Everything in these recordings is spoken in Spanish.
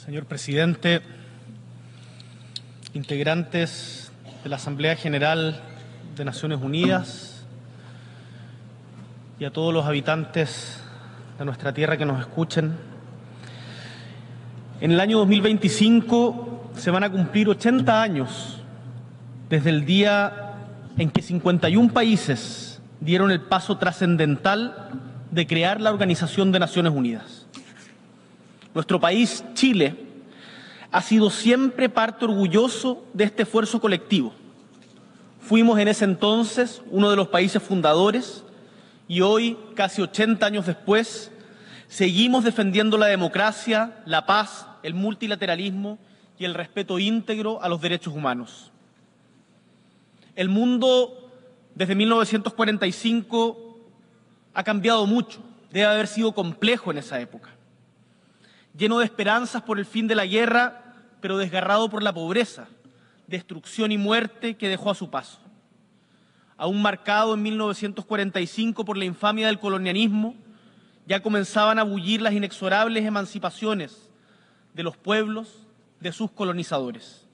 Señor presidente, integrantes de la Asamblea General de Naciones Unidas y a todos los habitantes de nuestra tierra que nos escuchen. En el año 2025 se van a cumplir 80 años desde el día en que 51 países dieron el paso trascendental de crear la Organización de Naciones Unidas. Nuestro país, Chile, ha sido siempre parte orgulloso de este esfuerzo colectivo. Fuimos en ese entonces uno de los países fundadores y hoy, casi 80 años después, seguimos defendiendo la democracia, la paz, el multilateralismo y el respeto íntegro a los derechos humanos. El mundo, desde 1945, ha cambiado mucho. Debe haber sido complejo en esa época. Lleno de esperanzas por el fin de la guerra, pero desgarrado por la pobreza, destrucción y muerte que dejó a su paso. Aún marcado en 1945 por la infamia del colonialismo, ya comenzaban a bullir las inexorables emancipaciones de los pueblos de sus colonizadores.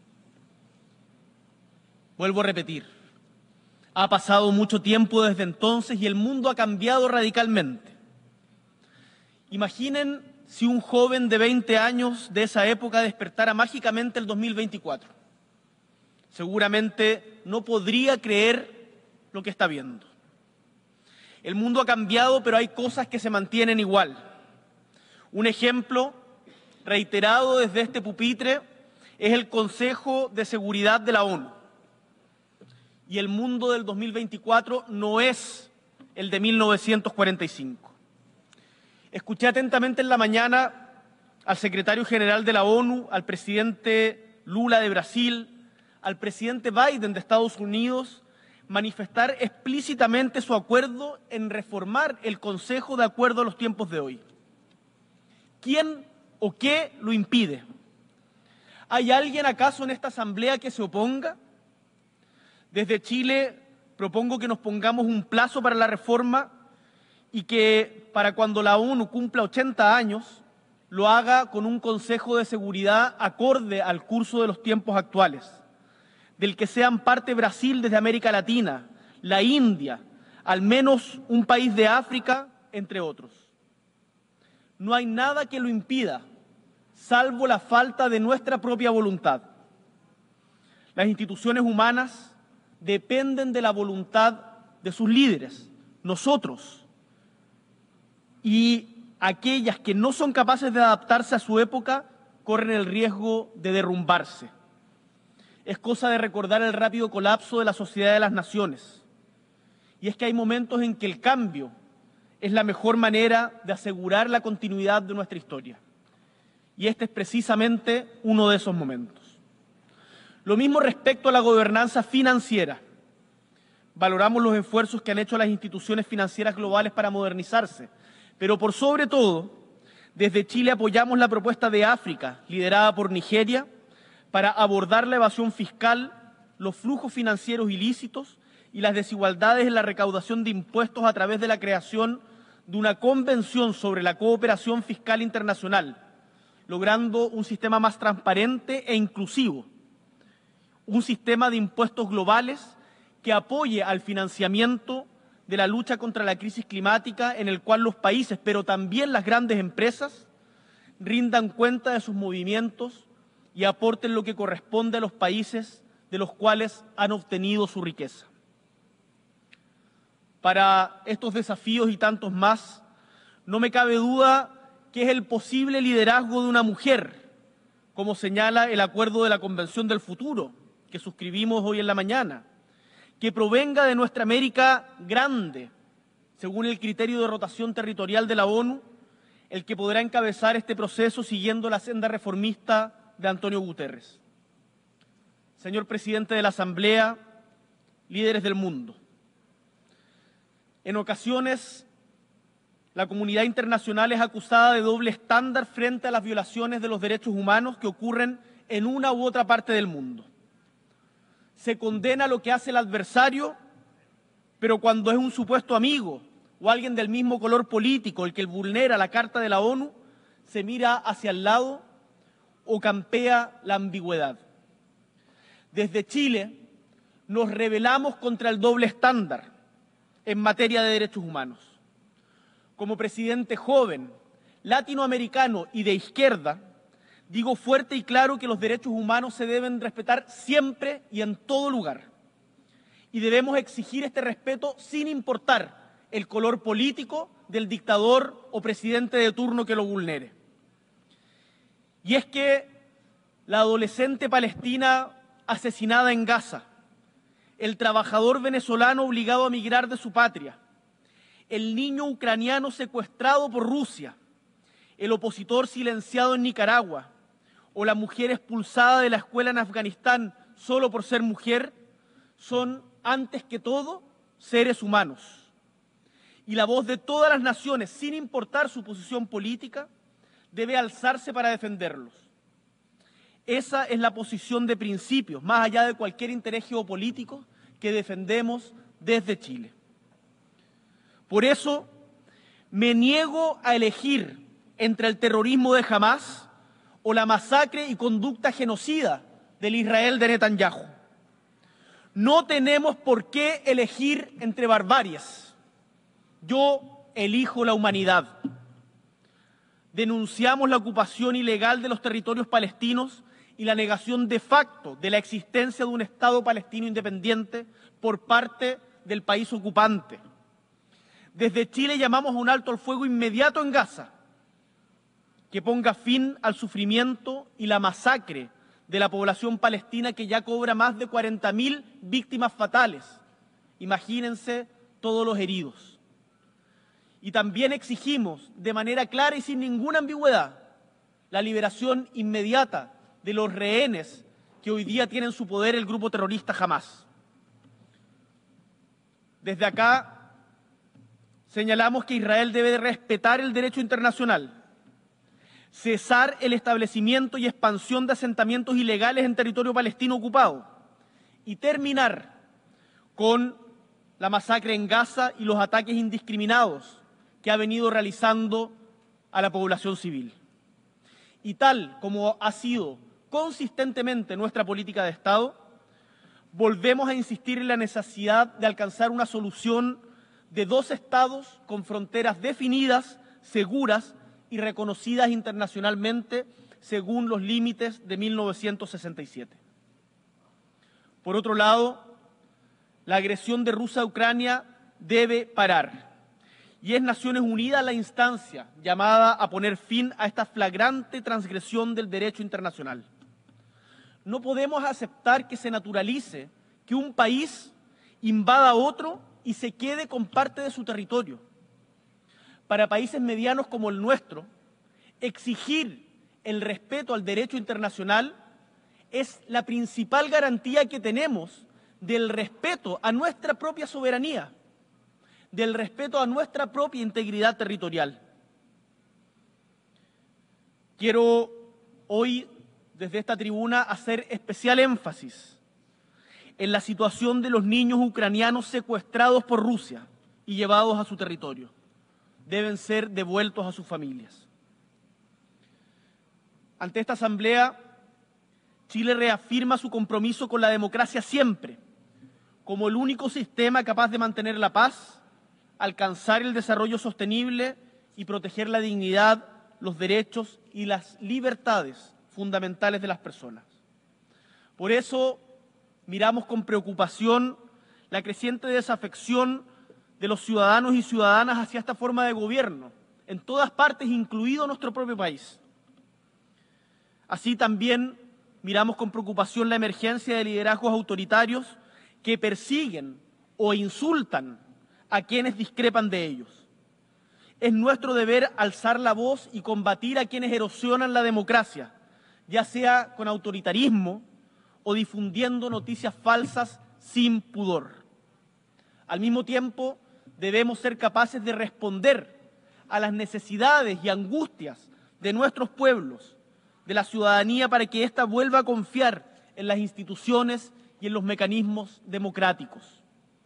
Vuelvo a repetir, ha pasado mucho tiempo desde entonces y el mundo ha cambiado radicalmente. Imaginen si un joven de 20 años de esa época despertara mágicamente el 2024. Seguramente no podría creer lo que está viendo. El mundo ha cambiado, pero hay cosas que se mantienen igual. Un ejemplo reiterado desde este pupitre es el Consejo de Seguridad de la ONU. Y el mundo del 2024 no es el de 1945. Escuché atentamente en la mañana al secretario general de la ONU, al presidente Lula de Brasil, al presidente Biden de Estados Unidos, manifestar explícitamente su acuerdo en reformar el Consejo de acuerdo a los tiempos de hoy. ¿Quién o qué lo impide? ¿Hay alguien acaso en esta asamblea que se oponga? Desde Chile propongo que nos pongamos un plazo para la reforma y que para cuando la ONU cumpla 80 años lo haga con un Consejo de Seguridad acorde al curso de los tiempos actuales, del que sean parte Brasil desde América Latina, la India, al menos un país de África, entre otros. No hay nada que lo impida, salvo la falta de nuestra propia voluntad. Las instituciones humanas dependen de la voluntad de sus líderes, nosotros. Y aquellas que no son capaces de adaptarse a su época corren el riesgo de derrumbarse. Es cosa de recordar el rápido colapso de la Sociedad de las Naciones. Y es que hay momentos en que el cambio es la mejor manera de asegurar la continuidad de nuestra historia. Y este es precisamente uno de esos momentos. Lo mismo respecto a la gobernanza financiera. Valoramos los esfuerzos que han hecho las instituciones financieras globales para modernizarse, pero por sobre todo, desde Chile apoyamos la propuesta de África, liderada por Nigeria, para abordar la evasión fiscal, los flujos financieros ilícitos y las desigualdades en la recaudación de impuestos a través de la creación de una convención sobre la cooperación fiscal internacional, logrando un sistema más transparente e inclusivo, un sistema de impuestos globales que apoye al financiamiento de la lucha contra la crisis climática, en el cual los países, pero también las grandes empresas, rindan cuenta de sus movimientos y aporten lo que corresponde a los países de los cuales han obtenido su riqueza. Para estos desafíos y tantos más, no me cabe duda que es el posible liderazgo de una mujer, como señala el acuerdo de la Convención del Futuro, que suscribimos hoy en la mañana, que provenga de nuestra América grande, según el criterio de rotación territorial de la ONU, el que podrá encabezar este proceso siguiendo la senda reformista de Antonio Guterres. Señor presidente de la Asamblea, líderes del mundo, en ocasiones la comunidad internacional es acusada de doble estándar frente a las violaciones de los derechos humanos que ocurren en una u otra parte del mundo. Se condena lo que hace el adversario, pero cuando es un supuesto amigo o alguien del mismo color político el que vulnera la Carta de la ONU, se mira hacia el lado o campea la ambigüedad. Desde Chile nos rebelamos contra el doble estándar en materia de derechos humanos. Como presidente joven, latinoamericano y de izquierda, digo fuerte y claro que los derechos humanos se deben respetar siempre y en todo lugar. Y debemos exigir este respeto sin importar el color político del dictador o presidente de turno que lo vulnere. Y es que la adolescente palestina asesinada en Gaza, el trabajador venezolano obligado a migrar de su patria, el niño ucraniano secuestrado por Rusia, el opositor silenciado en Nicaragua o la mujer expulsada de la escuela en Afganistán solo por ser mujer, son, antes que todo, seres humanos. Y la voz de todas las naciones, sin importar su posición política, debe alzarse para defenderlos. Esa es la posición de principios, más allá de cualquier interés geopolítico, que defendemos desde Chile. Por eso, me niego a elegir entre el terrorismo de Hamás o la masacre y conducta genocida del Israel de Netanyahu. No tenemos por qué elegir entre barbaries. Yo elijo la humanidad. Denunciamos la ocupación ilegal de los territorios palestinos y la negación de facto de la existencia de un Estado palestino independiente por parte del país ocupante. Desde Chile llamamos a un alto al fuego inmediato en Gaza, que ponga fin al sufrimiento y la masacre de la población palestina, que ya cobra más de 40.000 víctimas fatales. Imagínense todos los heridos. Y también exigimos, de manera clara y sin ninguna ambigüedad, la liberación inmediata de los rehenes que hoy día tiene en su poder el grupo terrorista Hamás. Desde acá señalamos que Israel debe respetar el derecho internacional, cesar el establecimiento y expansión de asentamientos ilegales en territorio palestino ocupado y terminar con la masacre en Gaza y los ataques indiscriminados que ha venido realizando a la población civil. Y tal como ha sido consistentemente nuestra política de Estado, volvemos a insistir en la necesidad de alcanzar una solución de dos estados con fronteras definidas, seguras y reconocidas internacionalmente según los límites de 1967. Por otro lado, la agresión de Rusia a Ucrania debe parar. Y es Naciones Unidas la instancia llamada a poner fin a esta flagrante transgresión del derecho internacional. No podemos aceptar que se naturalice que un país invada a otro y se quede con parte de su territorio. Para países medianos como el nuestro, exigir el respeto al derecho internacional es la principal garantía que tenemos del respeto a nuestra propia soberanía, del respeto a nuestra propia integridad territorial. Quiero hoy, desde esta tribuna, hacer especial énfasis en la situación de los niños ucranianos secuestrados por Rusia y llevados a su territorio. Deben ser devueltos a sus familias. Ante esta asamblea, Chile reafirma su compromiso con la democracia siempre, como el único sistema capaz de mantener la paz, alcanzar el desarrollo sostenible y proteger la dignidad, los derechos y las libertades fundamentales de las personas. Por eso miramos con preocupación la creciente desafección de los ciudadanos y ciudadanas hacia esta forma de gobierno, en todas partes, incluido nuestro propio país. Así también miramos con preocupación la emergencia de liderazgos autoritarios que persiguen o insultan a quienes discrepan de ellos. Es nuestro deber alzar la voz y combatir a quienes erosionan la democracia, ya sea con autoritarismo o difundiendo noticias falsas sin pudor. Al mismo tiempo, debemos ser capaces de responder a las necesidades y angustias de nuestros pueblos, de la ciudadanía, para que ésta vuelva a confiar en las instituciones y en los mecanismos democráticos.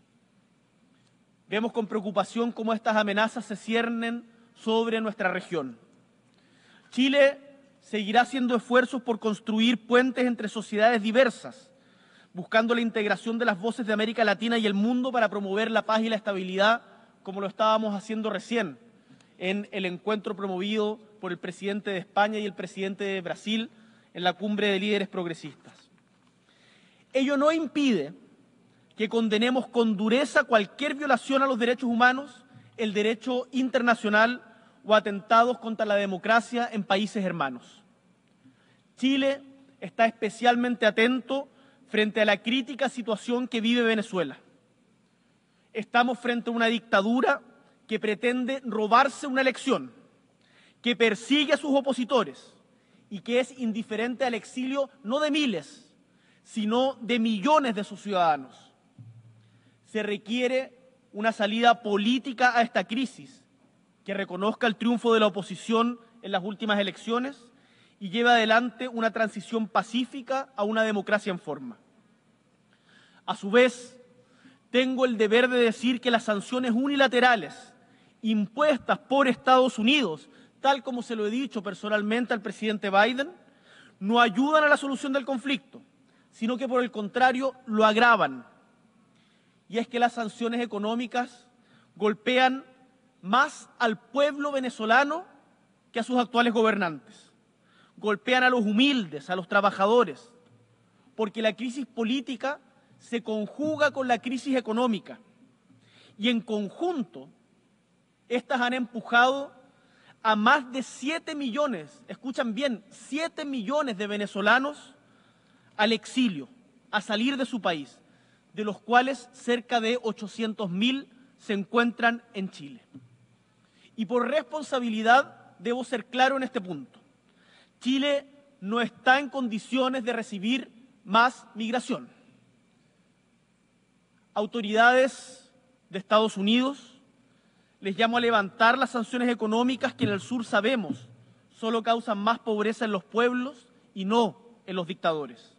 Vemos con preocupación cómo estas amenazas se ciernen sobre nuestra región. Chile seguirá haciendo esfuerzos por construir puentes entre sociedades diversas, buscando la integración de las voces de América Latina y el mundo para promover la paz y la estabilidad, como lo estábamos haciendo recién en el encuentro promovido por el presidente de España y el presidente de Brasil en la cumbre de líderes progresistas. Ello no impide que condenemos con dureza cualquier violación a los derechos humanos, el derecho internacional o atentados contra la democracia en países hermanos. Chile está especialmente atento frente a la crítica situación que vive Venezuela. Estamos frente a una dictadura que pretende robarse una elección, que persigue a sus opositores y que es indiferente al exilio no de miles, sino de millones de sus ciudadanos. Se requiere una salida política a esta crisis que reconozca el triunfo de la oposición en las últimas elecciones y lleve adelante una transición pacífica a una democracia en forma. A su vez, tengo el deber de decir que las sanciones unilaterales impuestas por Estados Unidos, tal como se lo he dicho personalmente al presidente Biden, no ayudan a la solución del conflicto, sino que por el contrario lo agravan. Y es que las sanciones económicas golpean más al pueblo venezolano que a sus actuales gobernantes. Golpean a los humildes, a los trabajadores, porque la crisis política se conjuga con la crisis económica y en conjunto estas han empujado a más de 7 millones, escuchan bien, 7 millones de venezolanos al exilio, a salir de su país, de los cuales cerca de 800.000 se encuentran en Chile. Y por responsabilidad debo ser claro en este punto. Chile no está en condiciones de recibir más migración. Autoridades de Estados Unidos, les llamo a levantar las sanciones económicas que en el sur sabemos solo causan más pobreza en los pueblos y no en los dictadores.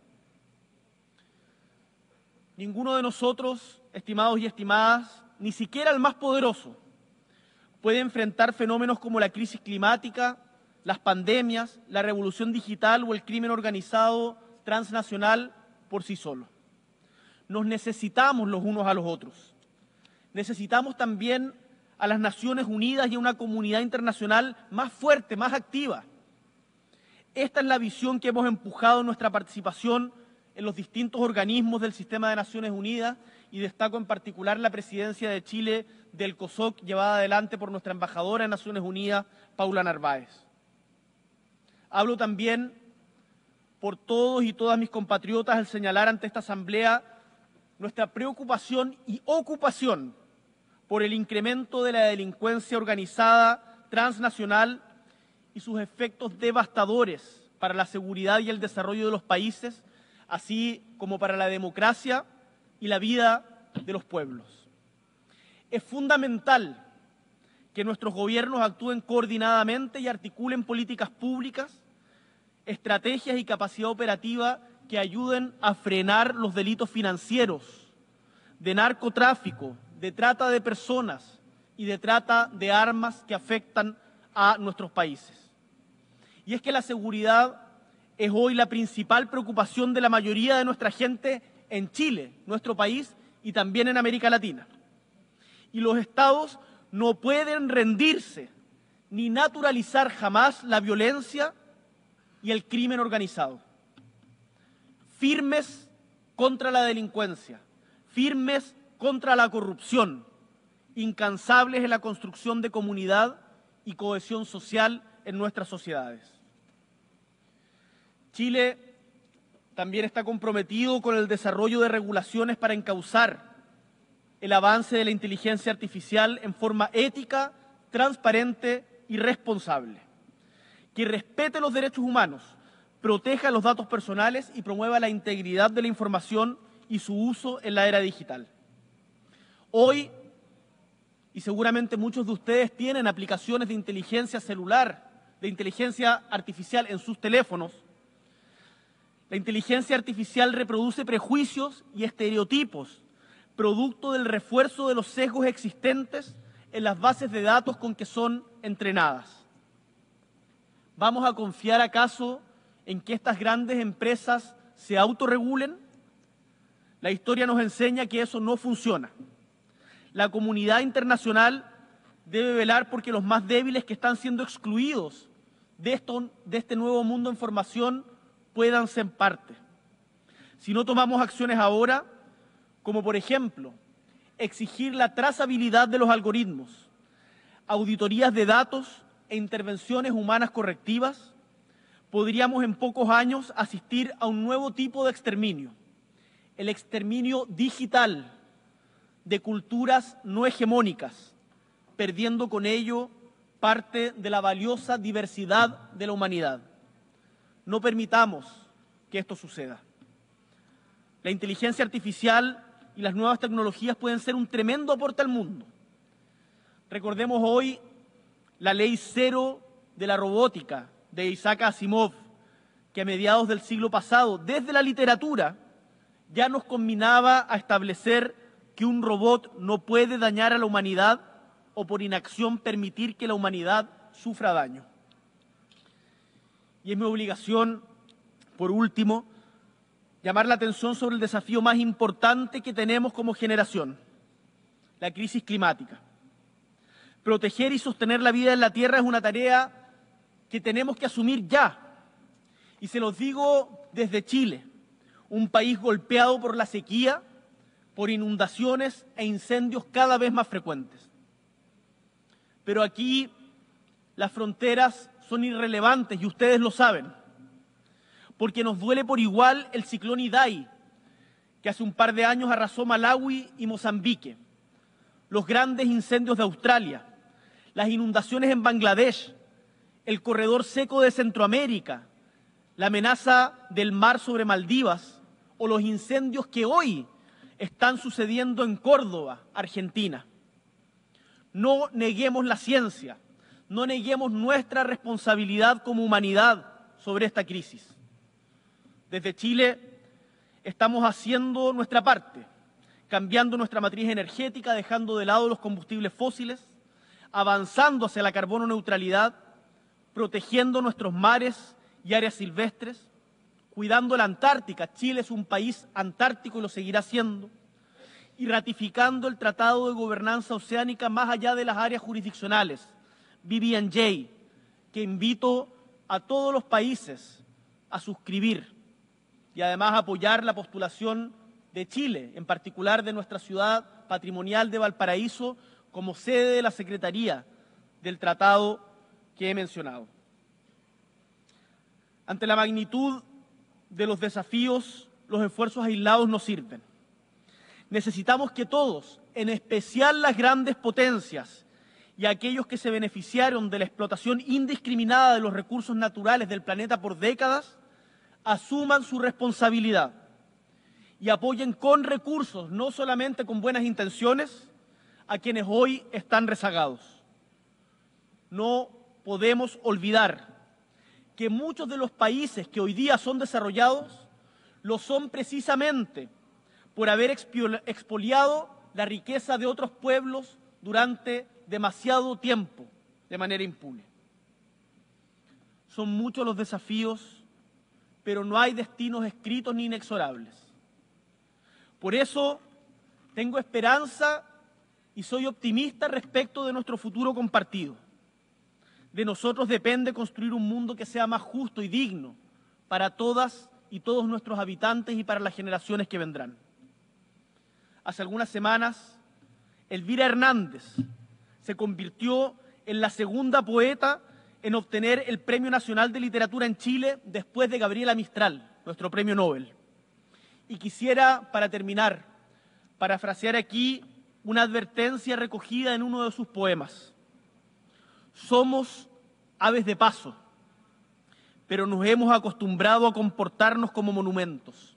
Ninguno de nosotros, estimados y estimadas, ni siquiera el más poderoso, puede enfrentar fenómenos como la crisis climática, las pandemias, la revolución digital o el crimen organizado transnacional por sí solo. Nos necesitamos los unos a los otros. Necesitamos también a las Naciones Unidas y a una comunidad internacional más fuerte, más activa. Esta es la visión que hemos empujado en nuestra participación en los distintos organismos del sistema de Naciones Unidas y destaco en particular la presidencia de Chile del COSOC llevada adelante por nuestra embajadora en Naciones Unidas, Paula Narváez. Hablo también por todos y todas mis compatriotas al señalar ante esta Asamblea nuestra preocupación y ocupación por el incremento de la delincuencia organizada transnacional y sus efectos devastadores para la seguridad y el desarrollo de los países, así como para la democracia y la vida de los pueblos. Es fundamental que nuestros gobiernos actúen coordinadamente y articulen políticas públicas, estrategias y capacidad operativa que ayuden a frenar los delitos financieros, de narcotráfico, de trata de personas y de trata de armas que afectan a nuestros países. Y es que la seguridad es hoy la principal preocupación de la mayoría de nuestra gente en Chile, nuestro país, y también en América Latina. Y los estados no pueden rendirse ni naturalizar jamás la violencia y el crimen organizado. Firmes contra la delincuencia, firmes contra la corrupción, incansables en la construcción de comunidad y cohesión social en nuestras sociedades. Chile también está comprometido con el desarrollo de regulaciones para encauzar el avance de la inteligencia artificial en forma ética, transparente y responsable, que respete los derechos humanos, proteja los datos personales y promueva la integridad de la información y su uso en la era digital. Hoy, y seguramente muchos de ustedes tienen aplicaciones de inteligencia celular, de inteligencia artificial en sus teléfonos. La inteligencia artificial reproduce prejuicios y estereotipos, producto del refuerzo de los sesgos existentes en las bases de datos con que son entrenadas. ¿Vamos a confiar acaso en que estas grandes empresas se autorregulen? La historia nos enseña que eso no funciona. La comunidad internacional debe velar porque los más débiles que están siendo excluidos de este nuevo mundo en formación puedan ser parte. Si no tomamos acciones ahora, como por ejemplo, exigir la trazabilidad de los algoritmos, auditorías de datos e intervenciones humanas correctivas, podríamos en pocos años asistir a un nuevo tipo de exterminio, el exterminio digital de culturas no hegemónicas, perdiendo con ello parte de la valiosa diversidad de la humanidad. No permitamos que esto suceda. La inteligencia artificial y las nuevas tecnologías pueden ser un tremendo aporte al mundo. Recordemos hoy la ley cero de la robótica de Isaac Asimov, que a mediados del siglo pasado, desde la literatura, ya nos conminaba a establecer que un robot no puede dañar a la humanidad o por inacción permitir que la humanidad sufra daño. Y es mi obligación, por último, llamar la atención sobre el desafío más importante que tenemos como generación, la crisis climática. Proteger y sostener la vida en la Tierra es una tarea que tenemos que asumir ya. Y se los digo desde Chile, un país golpeado por la sequía, por inundaciones e incendios cada vez más frecuentes. Pero aquí las fronteras son irrelevantes y ustedes lo saben, porque nos duele por igual el ciclón Idai, que hace un par de años arrasó Malawi y Mozambique, los grandes incendios de Australia, las inundaciones en Bangladesh, el corredor seco de Centroamérica, la amenaza del mar sobre Maldivas o los incendios que hoy están sucediendo en Córdoba, Argentina. No neguemos la ciencia, no neguemos nuestra responsabilidad como humanidad sobre esta crisis. Desde Chile estamos haciendo nuestra parte, cambiando nuestra matriz energética, dejando de lado los combustibles fósiles, avanzando hacia la carbono neutralidad, protegiendo nuestros mares y áreas silvestres, cuidando la Antártica. Chile es un país antártico y lo seguirá siendo, y ratificando el Tratado de Gobernanza Oceánica más allá de las áreas jurisdiccionales, BBNJ, que invito a todos los países a suscribir y además apoyar la postulación de Chile, en particular de nuestra ciudad patrimonial de Valparaíso, como sede de la Secretaría del tratado que he mencionado. Ante la magnitud de los desafíos, los esfuerzos aislados no sirven. Necesitamos que todos, en especial las grandes potencias y aquellos que se beneficiaron de la explotación indiscriminada de los recursos naturales del planeta por décadas, asuman su responsabilidad y apoyen con recursos, no solamente con buenas intenciones, a quienes hoy están rezagados. No podemos olvidar que muchos de los países que hoy día son desarrollados lo son precisamente por haber expoliado la riqueza de otros pueblos durante demasiado tiempo de manera impune. Son muchos los desafíos, pero no hay destinos escritos ni inexorables. Por eso tengo esperanza y soy optimista respecto de nuestro futuro compartido. De nosotros depende construir un mundo que sea más justo y digno para todas y todos nuestros habitantes y para las generaciones que vendrán. Hace algunas semanas, Elvira Hernández se convirtió en la segunda poeta en obtener el Premio Nacional de Literatura en Chile después de Gabriela Mistral, nuestro premio Nobel. Y quisiera, para terminar, parafrasear aquí una advertencia recogida en uno de sus poemas. Somos aves de paso, pero nos hemos acostumbrado a comportarnos como monumentos.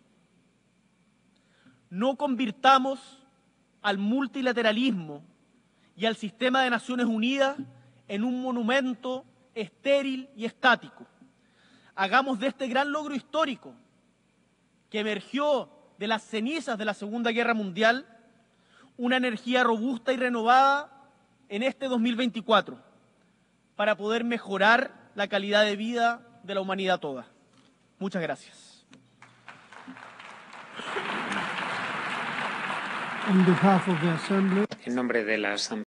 No convirtamos al multilateralismo y al sistema de Naciones Unidas en un monumento estéril y estático. Hagamos de este gran logro histórico que emergió de las cenizas de la Segunda Guerra Mundial una energía robusta y renovada en este 2024 para poder mejorar la calidad de vida de la humanidad toda. Muchas gracias. On behalf of the Assembly. En nombre de la Asamblea.